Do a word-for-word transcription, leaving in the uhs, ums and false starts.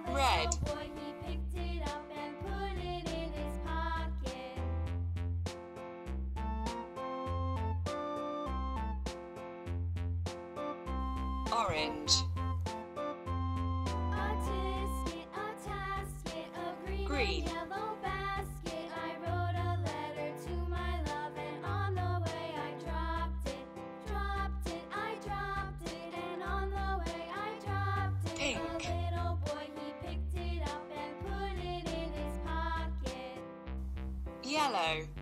Red. little boy, he picked it up and put it in his pocket. Orange. A tisket, a tasket, a green, Green. and yellow basket. I wrote a letter to my love, and on the way I dropped it, dropped it, I dropped it, and on the way I dropped it. Pink. A little boy, he picked it up and put it in his pocket. Yellow.